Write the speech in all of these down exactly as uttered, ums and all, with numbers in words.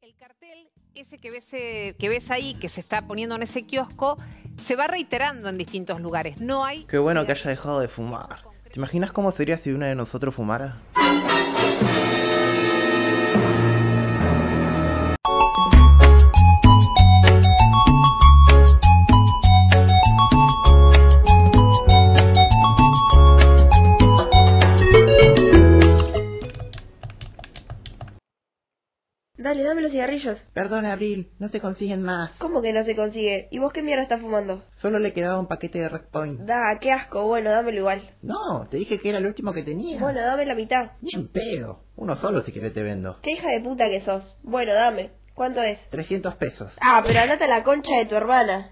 El cartel ese que ves, eh, que ves ahí, que se está poniendo en ese kiosco, se va reiterando en distintos lugares. No hay... Qué bueno que haya dejado de fumar. ¿Te imaginas cómo sería si uno de nosotros fumara? Dale, dame los cigarrillos. Perdón, Abril, no se consiguen más. ¿Cómo que no se consigue? ¿Y vos qué mierda estás fumando? Solo le quedaba un paquete de Red Point. Da, qué asco. Bueno, dámelo igual. No, te dije que era el último que tenía. Bueno, dame la mitad. Ni en pedo. Uno solo si querés te vendo. Qué hija de puta que sos. Bueno, dame. ¿Cuánto es? trescientos pesos. Ah, pero andate a la concha de tu hermana.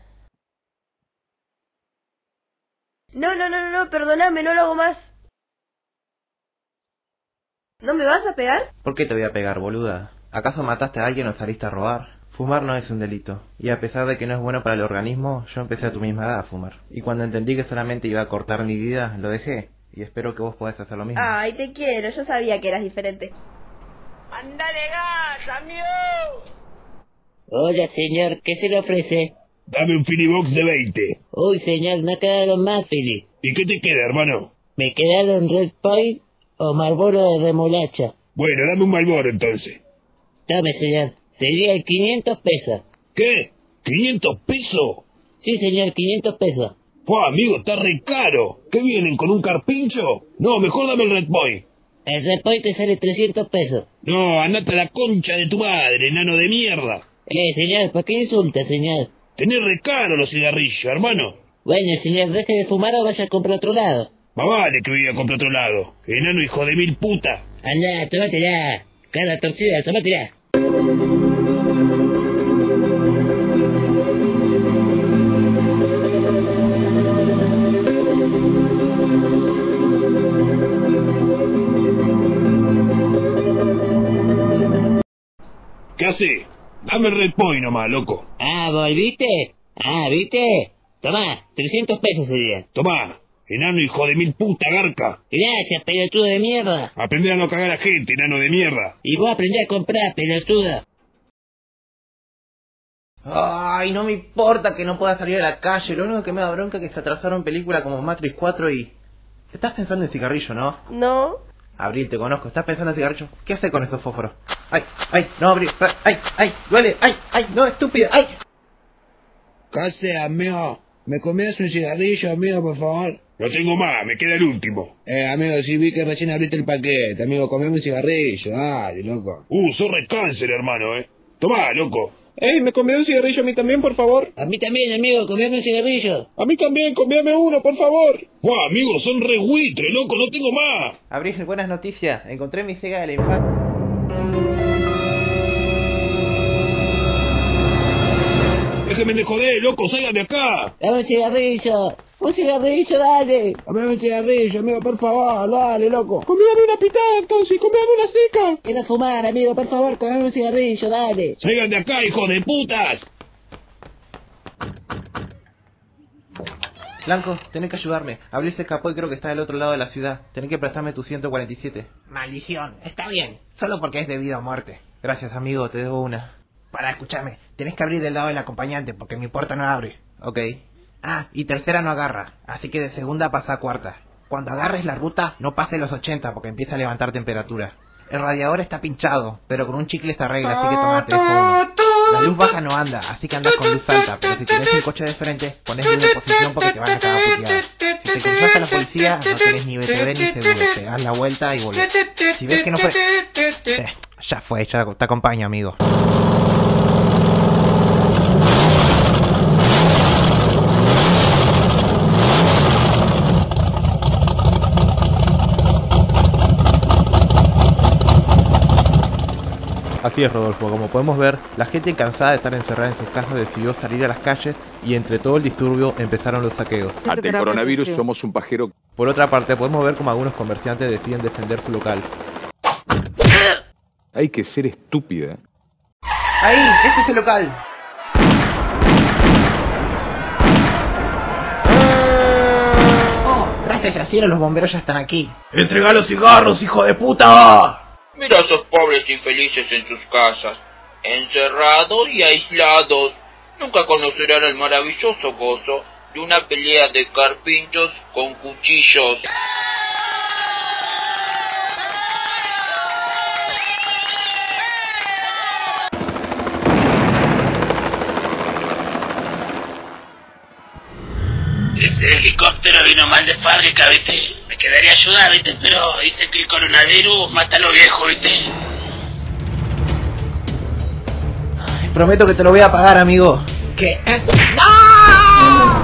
No, no, no, no, no, perdoname, no lo hago más. ¿No me vas a pegar? ¿Por qué te voy a pegar, boluda? ¿Acaso mataste a alguien o saliste a robar? Fumar no es un delito. Y a pesar de que no es bueno para el organismo, yo empecé a tu misma edad a fumar. Y cuando entendí que solamente iba a cortar mi vida, lo dejé. Y espero que vos podás hacer lo mismo. Ay, te quiero, yo sabía que eras diferente. ¡Mándale gas, amigo! Hola, señor, ¿qué se le ofrece? Dame un Filibox de veinte. Uy, señor, no quedaron más, Fili. ¿Y qué te queda, hermano? Me quedaron Red Point o Marlboro de remolacha. Bueno, dame un Marlboro entonces. Dame, señor. Serían quinientos pesos. ¿Qué? ¿quinientos pesos? Sí, señor, quinientos pesos. ¡Fua, amigo, está re caro! ¿Qué vienen, con un carpincho? No, mejor dame el Red Point. El Red Point te sale trescientos pesos. No, andate a la concha de tu madre, enano de mierda. Eh, señor, ¿por qué insulta, señor? Tenés re caro los cigarrillos, hermano. Bueno, señor, deje de fumar o vaya a comprar otro lado. Más vale que viva a comprar otro lado. Enano hijo de mil puta. Anda, tómatela. Cara torcida, tómatela. ¿Qué hace? Dame el Red Point nomás, loco. Ah, ¿volviste? Ah, ¿viste? Tomá, trescientos pesos sería. Tomá, enano hijo de mil puta, garca. Gracias, pelotudo de mierda. Aprende a no cagar a gente, enano de mierda. Y vos aprendés a comprar, pelotudo. Ay, no me importa que no pueda salir a la calle. Lo único que me da bronca es que se atrasaron películas como Matrix cuatro y... Estás pensando en cigarrillo, ¿no? No. Abril, te conozco. ¿Estás pensando en cigarrillo? ¿Qué haces con estos fósforos? ¡Ay! ¡Ay! ¡No, Abril! ¡Ay! ¡Ay! ¡Duele! ¡Ay! ¡Ay! ¡No, estúpida! ¡Ay! ¿Qué haces, amigo? ¿Me comías un cigarrillo, amigo, por favor? No tengo más, me queda el último. Eh, amigo, sí vi que recién abriste el paquete. Amigo, comeme un cigarrillo. Dale, loco. Uh, sos re cáncer, hermano, eh. Tomá, loco. Ey, ¿me comí un cigarrillo a mí también, por favor? A mí también, amigo, comeme un cigarrillo. A mí también, comeme uno, por favor. Buah, amigo, son re buitres, loco, no tengo más. Abril, buenas noticias. Encontré mi Sega de la infancia. Déjeme de joder, loco, salgan de acá. Dame un cigarrillo. Un cigarrillo, dale. Comeme un cigarrillo, amigo, por favor. Dale, loco. Comeme una pitada, entonces. Comeme una seca. Quiero fumar, amigo, por favor, comeme un cigarrillo, dale. Salgan de acá, hijos de putas. Blanco, tenés que ayudarme. Abril se escapó y creo que está del otro lado de la ciudad. Tenés que prestarme tu ciento cuarenta y siete. Maldición, está bien. Solo porque es de vida o muerte. Gracias, amigo, te debo una. Para, escucharme, tenés que abrir del lado del acompañante porque mi puerta no abre. Ok. Ah, y tercera no agarra, así que de segunda pasa a cuarta. Cuando agarres la ruta, no pase los ochenta porque empieza a levantar temperatura. El radiador está pinchado, pero con un chicle se arregla, así que toma tres por uno. La luz baja no anda, así que andas con luz alta, pero si tienes un coche de frente, pones luz de posición porque te van a cagar puteadas. Si te cruzas a la policía, no tenés ni B T V ni seguro, te das la vuelta y volvés. Si ves que no fue... Eh, ya fue, ya te acompaño, amigo. Así es, Rodolfo, como podemos ver, la gente cansada de estar encerrada en sus casas decidió salir a las calles y entre todo el disturbio empezaron los saqueos. Ante el coronavirus somos un pajero. Por otra parte, podemos ver como algunos comerciantes deciden defender su local. Hay que ser estúpida. Ahí, este es el local. Oh, gracias al cielo los bomberos ya están aquí. ¡Entrega los cigarros, hijo de puta! Mira a esos pobres infelices en sus casas. encerrados y aislados, nunca conocerán el maravilloso gozo de una pelea de carpinchos con cuchillos. Ese helicóptero vino mal de fábrica, ¿viste? Me quedaría ayudar, ¿viste? Pero dice que el coronavirus mata a los viejos, ¿viste? Ay, prometo que te lo voy a pagar, amigo. ¿Qué? ¿Eh? ¡No!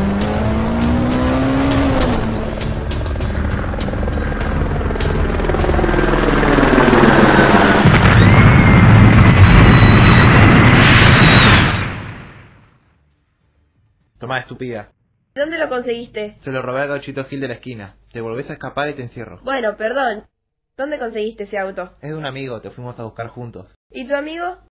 Tomá, estúpida. ¿Dónde lo conseguiste? Se lo robé al gauchito Gil de la esquina. Te volvés a escapar y te encierro. Bueno, perdón. ¿Dónde conseguiste ese auto? Es de un amigo, te fuimos a buscar juntos. ¿Y tu amigo?